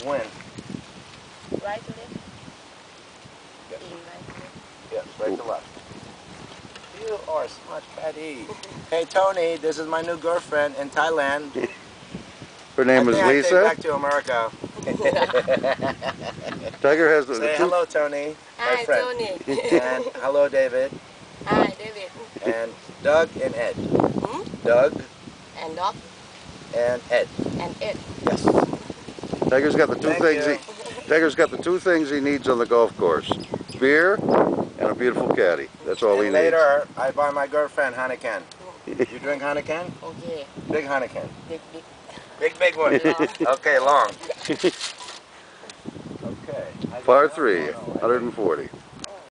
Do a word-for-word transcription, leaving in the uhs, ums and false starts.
win. Right to left? Yes. In right to left. Yes, right to left. You are a smart Caddie. Hey Tony, this is my new girlfriend in Thailand. Her name I is think I take Lisa. back to America. Tiger has the, Say the two. hello, Tony, my Hi, friend. Tony. And hello, David. Hi, David. And Doug and Ed. Hmm? Doug And Doc. and Ed. And Ed. Yes. Tiger's got the two Thank things you. he. Tiger's got the two things he needs on the golf course: beer and a beautiful caddy. That's all And he later, I buy my girlfriend Heineken. needs. You drink Heineken? Okay. Big Heineken. Big, big. Big, big one. Long. Okay, long. Okay. Par three, one hundred forty.